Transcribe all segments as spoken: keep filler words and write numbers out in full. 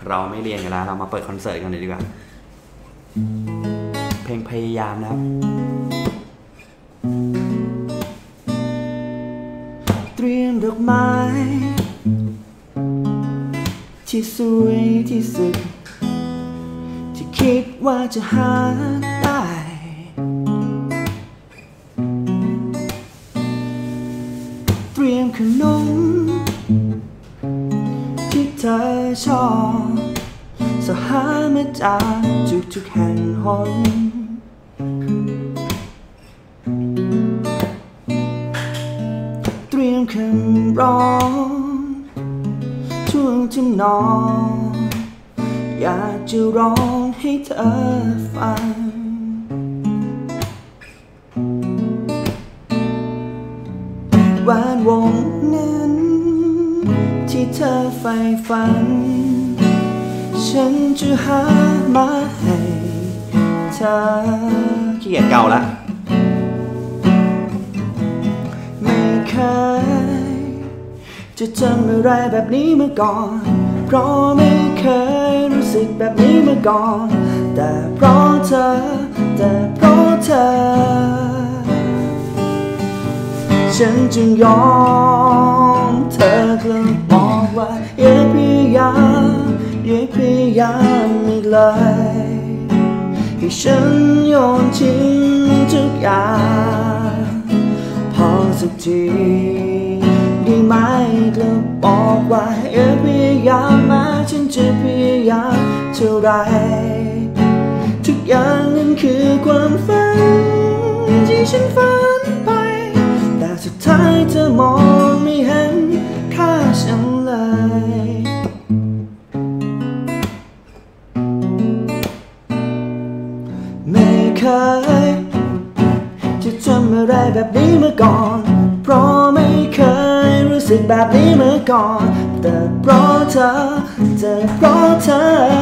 เราไม่เรียนกันแล้วเรามาเปิดคอนเสิร์ตกันเลยดีกว่าเพลงพยายามนะครับเตรียมดอกไม้ที่สวยที่สุดที่คิดว่าจะหาได้เตรียมขนมที่เธอชอบสหามาจากทุกๆแห่งหนเตรียมคำร้องช่วงที่นอนอยากจะร้องให้เธอฟังแหวนวงนั้นที่เธอใฝ่ฝันฉันจะหามาให้เธอขี้เกียจเก่าละไม่เคยจะจำอะไรแบบนี้มาก่อนเพราะไม่เคยรู้สึกแบบนี้มาก่อนแต่เพราะเธอแต่เพราะเธอฉันจึงยอมเธอกลับบอกว่าอย่าพยายามอย่าพยายามอีกเลยให้ฉันโยนทิ้งทุกอย่างพอสักทีได้ไหมกลับบอกว่าอย่าพยายามมาฉันจะพยายามเท่าไรทุกอย่างนั้นคือความฝันที่ฉันฝันไปแต่สุดท้ายเธอมองไม่เห็นค่าฉันเลยไม่เคยจะจำอะไรแบบนี้มาก่อนเพราะไม่เคยรู้สึกแบบนี้มาก่อนแต่เพราะเธอแต่เพราะเธอ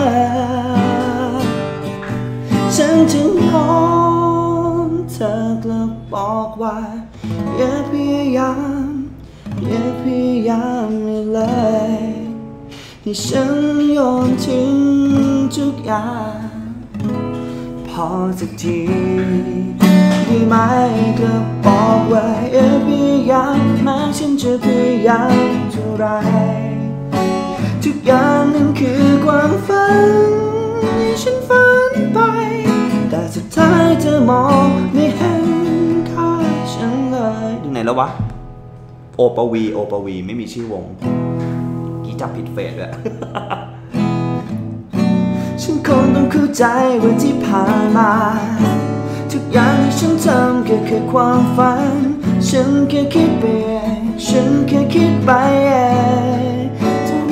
ฉันจึงยอมเธอกลับบอกว่าอย่าพยายามอย่าพยายามอีกเลยให้ฉันโยนทิ้งทุกอย่างพอสักทีได้ไหมก็บอกว่าอย่าพยายามแม้ฉันจะพยายามเท่าไรทุกอย่างนั้นคือความฝันที่ฉันฝันไปแต่สุดท้ายเธอมองไม่เห็นค่าฉันเลยถึงไหนแล้ววะโอปวีโอปวีไม่มีชื่อวงกี่จับผิดเฟสเลยฉันคงต้องเข้าใจว่าที่ผ่านมาทุกอย่างที่ฉันทำก็คือความฝันฉันแค่คิดไปเองฉันแค่คิดไปเองเท่า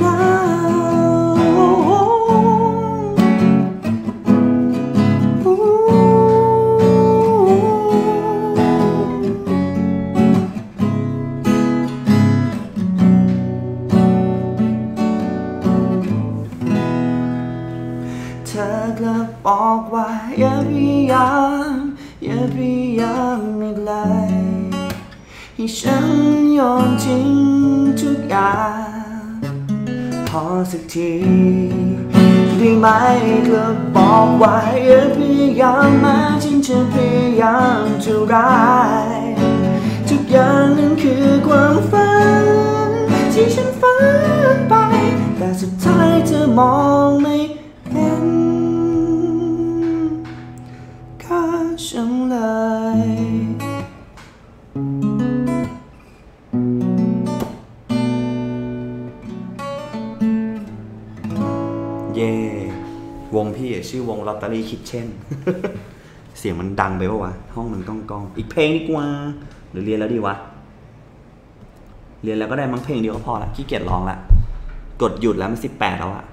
นั้นเธอกลับบอกว่าอย่าพยายามอย่าพยายามอีกเลยให้ฉันโยนทิ้งทุกอย่างพอสักทีได้ไหมกลับบอกว่าอย่าพยายามแม้ฉันจะพยายามเท่าไรทุกอย่างนั้นคือความฝันที่ฉันฝันไปแต่สุดท้ายเธอมองไม่เห็นค่าฉันเลยเย่วงพี่ชื่อวงลอตเตอรี่คิทเช่น เสียงมันดังไปปะวะห้องมันก้องกองอีกเพลงดีกว่าหรือเรียนแล้วดีวะเรียนแล้วก็ได้มั้งเพลงเดียวก็พอละขี้เกียจร้องละกดหยุดแล้วมันสิบแปดแล้วอะ